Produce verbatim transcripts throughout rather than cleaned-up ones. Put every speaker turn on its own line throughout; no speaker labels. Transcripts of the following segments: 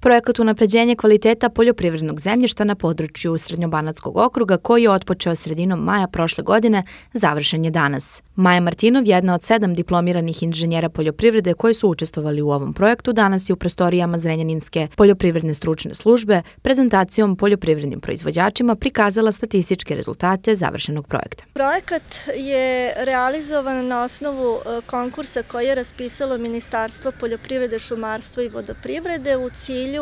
Projekat unapređenja kvaliteta poljoprivrednog zemljišta na području Srednjobanatskog okruga, koji je otpočeo sredinom maja prošle godine, završen je danas. Maja Martinov, jedna od sedam diplomiranih inženjera poljoprivrede koji su učestvovali u ovom projektu, danas je u prostorijama Zrenjaninske poljoprivredne stručne službe prezentacijom poljoprivrednim proizvođačima prikazala statističke rezultate završenog projekta.
Projekat je realizovan na osnovu konkursa koji je raspisalo Ministarstvo poljoprivrede, šumarstva i vodoprivrede u cilju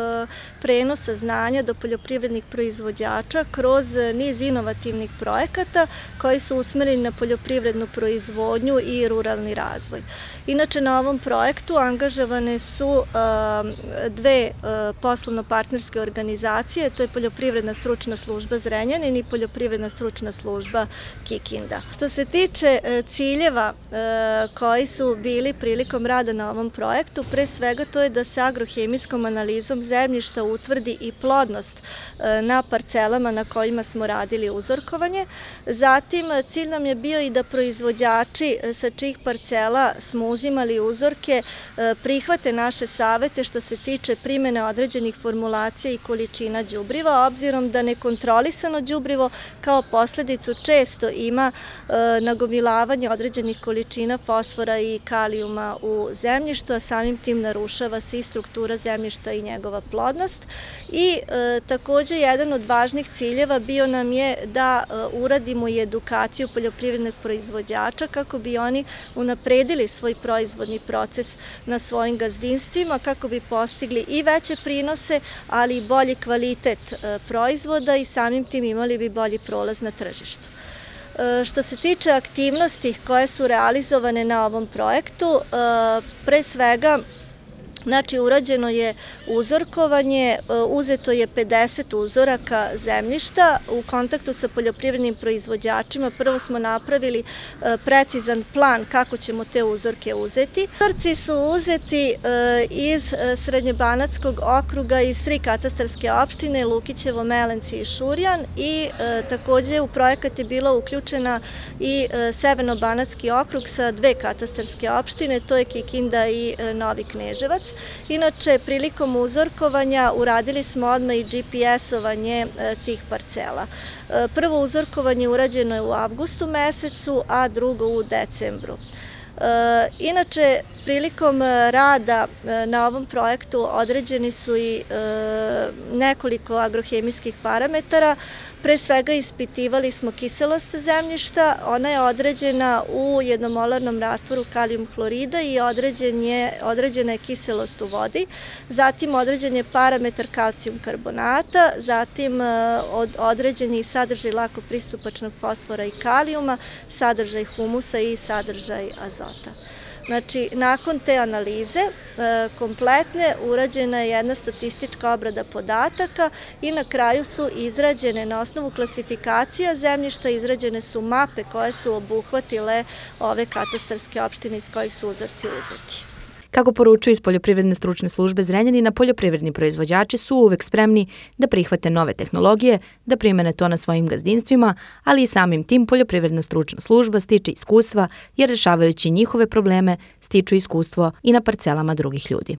prenosa znanja do poljoprivrednih proizvođača kroz niz inovativnih projekata koji su usmereni na poljoprivrednu proizvodnju i ruralni razvoj. Inače, na ovom projektu angažovane su dve poslovno-partnerske organizacije, to je Poljoprivredna stručna služba Zrenjanin i Poljoprivredna stručna služba Kikinda. Što se tiče ciljeva koji su bili prilikom rada na ovom projektu, pre svega to je da se agrohemijskom analizom zemljišta utvrdi i plodnost na parcelama na kojima smo radili uzorkovanje. Zatim, cilj nam je bio i da proizvođači sa čijih parcela smo uzimali uzorke prihvate naše savete što se tiče primene određenih formulacija i količina đubriva, obzirom da nekontrolisano đubrivo kao posledicu često ima nagomilavanje određenih količina fosfora i kalijuma u zemljištu, a samim tim narušava se i struktura zemljišta i njegova plodnost. I takođe jedan od važnih ciljeva bio nam je da uradimo i edukaciju poljoprivrednih proizvođača kako bi oni unapredili svoj proizvodni proces na svojim gazdinstvima, kako bi postigli i veće prinose, ali i bolji kvalitet proizvoda i samim tim imali bi bolji prolaz na tržištu. Što se tiče aktivnosti koje su realizovane na ovom projektu, pre svega znači, urađeno je uzorkovanje, uzeto je pedeset uzoraka zemljišta u kontaktu sa poljoprivrednim proizvođačima. Prvo smo napravili precizan plan kako ćemo te uzorke uzeti. Uzorci su uzeti iz Srednjobanatskog okruga, iz tri katastarske opštine, Lukićevo, Melenci i Šurjan, i takođe u projekat je bila uključena i Severnobanatski okrug sa dve katastarske opštine, to je Kikinda i Novi Kneževac. Inače, prilikom uzorkovanja uradili smo odmah i G P S-ovanje tih parcela. Prvo uzorkovanje urađeno je u avgustu mesecu, a drugo u decembru. Inače, prilikom rada na ovom projektu određeni su i nekoliko agrohemijskih parametara. Pre svega ispitivali smo kiselost zemljišta, ona je određena u jednomolarnom rastvoru kalijum hlorida i određena je kiselost u vodi, zatim određen je parametar kalcijum karbonata, zatim određen je i sadržaj lako pristupačnog fosfora i kalijuma, sadržaj humusa i sadržaj azota. Znači, nakon te analize kompletne urađena je jedna statistička obrada podataka i na kraju su izrađene na osnovu klasifikacija zemljišta, izrađene su mape koje su obuhvatile ove katastarske opštine iz kojih su uzorci uzeti.
Kako poručuju iz Poljoprivredne stručne službe Zrenjanina, poljoprivredni proizvođači su uvek spremni da prihvate nove tehnologije, da primene to na svojim gazdinstvima, ali i samim tim Poljoprivredna stručna služba stiče iskustva jer rešavajući njihove probleme stiču iskustvo i na parcelama drugih ljudi.